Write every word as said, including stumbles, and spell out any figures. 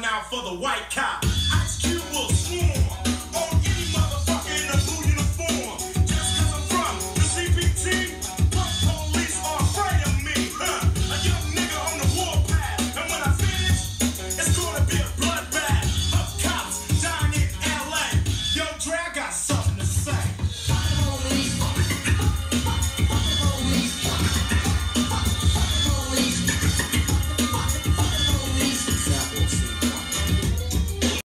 out for the white cop. Ice Cube will swoon